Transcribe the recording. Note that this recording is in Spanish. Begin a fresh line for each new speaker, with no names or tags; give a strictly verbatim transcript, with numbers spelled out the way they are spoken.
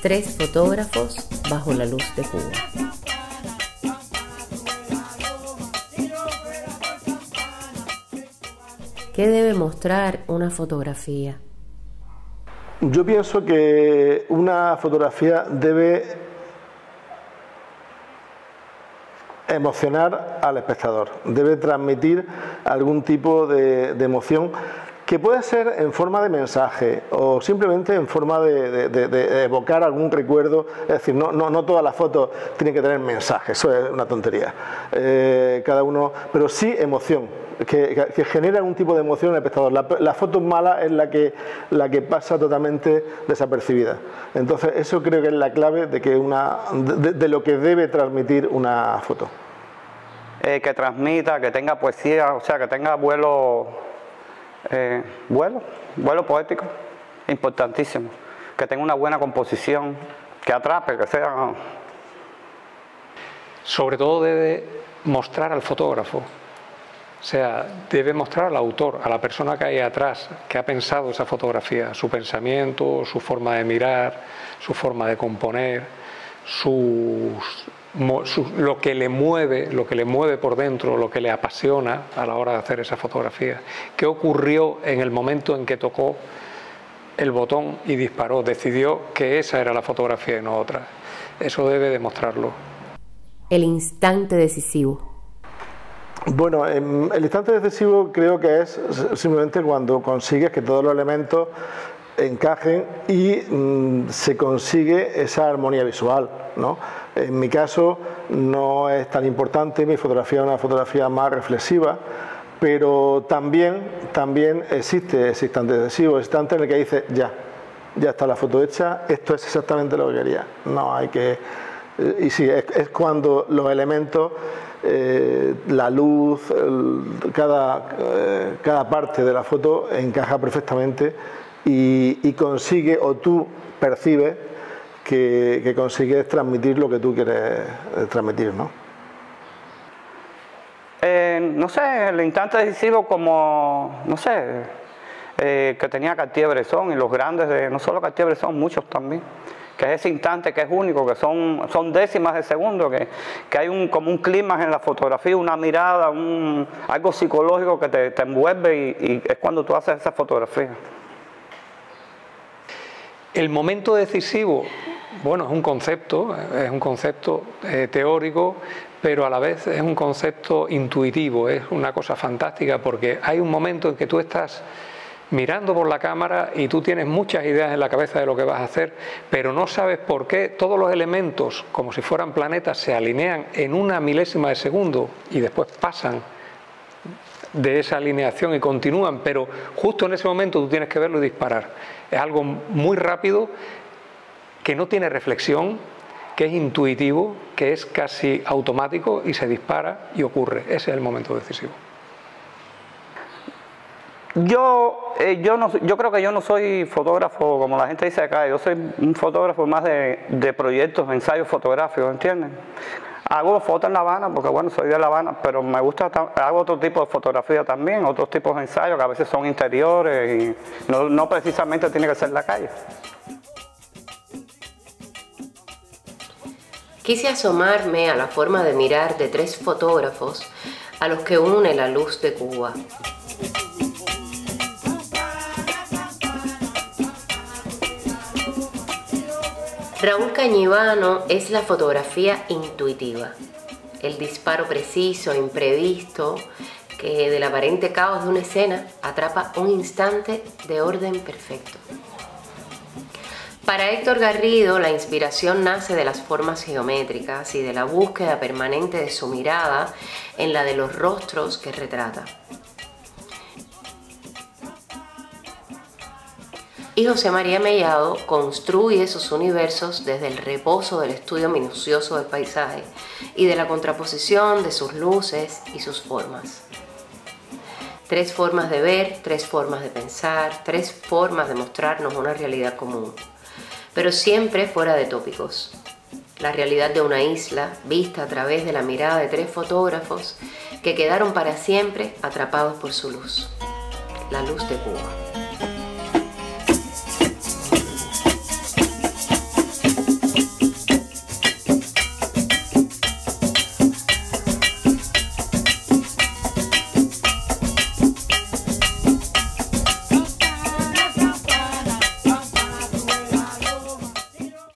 Tres fotógrafos bajo la luz de Cuba. ¿Qué debe mostrar una fotografía?
Yo pienso que una fotografía debe emocionar al espectador, debe transmitir algún tipo de, de emoción, que puede ser en forma de mensaje o simplemente en forma de, de, de evocar algún recuerdo. Es decir, no, no, no todas las fotos tienen que tener mensaje, eso es una tontería. Eh, cada uno, pero sí emoción, que, que, que genera algún tipo de emoción en el espectador. La, la foto mala es la que, la que pasa totalmente desapercibida. Entonces eso creo que es la clave de, que una, de, de lo que debe transmitir una foto.
Eh, que transmita, que tenga poesía, o sea, que tenga vuelo... Eh, vuelo, vuelo poético, importantísimo, que tenga una buena composición, que atrape, que sea...
Sobre todo debe mostrar al fotógrafo, o sea, debe mostrar al autor, a la persona que hay atrás, que ha pensado esa fotografía, su pensamiento, su forma de mirar, su forma de componer, sus... Su, lo que le mueve, lo que le mueve por dentro, lo que le apasiona a la hora de hacer esa fotografía. ¿Qué ocurrió en el momento en que tocó el botón y disparó? Decidió que esa era la fotografía y no otra. Eso debe demostrarlo.
El instante decisivo.
Bueno, el instante decisivo creo que es simplemente cuando consigues que todos los elementos encajen y mmm, se consigue esa armonía visual, ¿no? En mi caso no es tan importante, mi fotografía es una fotografía más reflexiva, pero también, también existe ese instante decisivo, ese instante en el que dice ya, ya está la foto hecha, esto es exactamente lo que quería. No hay que... Y sí, es, es cuando los elementos, eh, la luz, el, cada, eh, cada parte de la foto encaja perfectamente y, y consigue, o tú percibes que, que consigues transmitir lo que tú quieres transmitir, ¿no?
Eh, no sé, el instante decisivo como, no sé, eh, que tenía Cartier-Bresson y los grandes de, no solo Cartier-Bresson, muchos también, que es ese instante que es único, que son, son décimas de segundo, que, que hay un, como un clímax en la fotografía, una mirada, un, algo psicológico que te, te envuelve y, y es cuando tú haces esa fotografía.
El momento decisivo, bueno, es un concepto, es un concepto eh, teórico, pero a la vez es un concepto intuitivo, es una cosa fantástica porque hay un momento en que tú estás mirando por la cámara y tú tienes muchas ideas en la cabeza de lo que vas a hacer, pero no sabes por qué todos los elementos, como si fueran planetas, se alinean en una milésima de segundo y después pasan de esa alineación y continúan, pero justo en ese momento tú tienes que verlo y disparar. Es algo muy rápido, que no tiene reflexión, que es intuitivo, que es casi automático y se dispara y ocurre. Ese es el momento decisivo.
Yo, eh, yo, no, yo creo que yo no soy fotógrafo, como la gente dice acá, yo soy un fotógrafo más de, de proyectos, de ensayos fotográficos, ¿entienden? Hago fotos en La Habana, porque bueno, soy de La Habana, pero me gusta, hago otro tipo de fotografía también, otros tipos de ensayos que a veces son interiores y no, no precisamente tiene que ser la calle.
Quise asomarme a la forma de mirar de tres fotógrafos a los que une la luz de Cuba. Raúl Cañivano es la fotografía intuitiva, el disparo preciso e imprevisto que del aparente caos de una escena atrapa un instante de orden perfecto. Para Héctor Garrido, la inspiración nace de las formas geométricas y de la búsqueda permanente de su mirada en la de los rostros que retrata. Y José María Mellado construye sus universos desde el reposo del estudio minucioso del paisaje y de la contraposición de sus luces y sus formas. Tres formas de ver, tres formas de pensar, tres formas de mostrarnos una realidad común, pero siempre fuera de tópicos. La realidad de una isla vista a través de la mirada de tres fotógrafos que quedaron para siempre atrapados por su luz, la luz de Cuba.